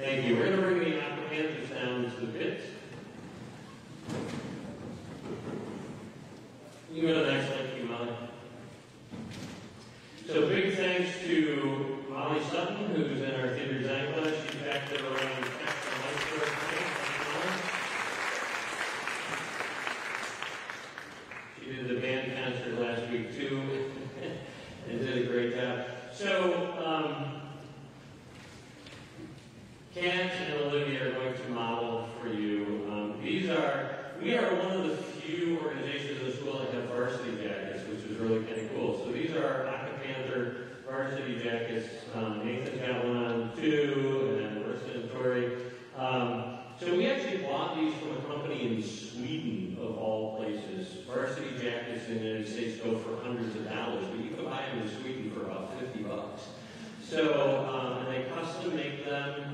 Thank you. We're going to bring the applicants down to the pit. You go to the next slide, thank you, Molly. So big thanks to Molly Sutton, who's in our theater design class. She's back there around Texas Life. She did the band concert last week too, and did a great job. So, Kat and Olivia are going to model for you. We are one of the few organizations in the school that have varsity jackets, which is really kind of cool. So these are Aka Panther varsity jackets. Nathan's got one on too, and then Marissa and Tori. So we actually bought these from a company in Sweden, of all places. Varsity jackets in the United States go for hundreds of dollars, but you can buy them in Sweden for about $50. So, and they custom make them.